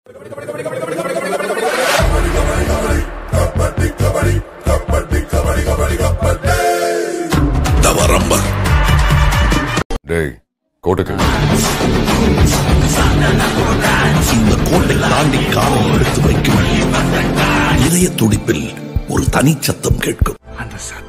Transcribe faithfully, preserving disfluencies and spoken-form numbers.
டேய் கோட்டைக்கு இந்த கோட்டை தாண்டி காலம் எடுத்து வைக்கும் இதய துடிப்பில் ஒரு தனி சத்தம் கேட்கும். அந்த சத்தம்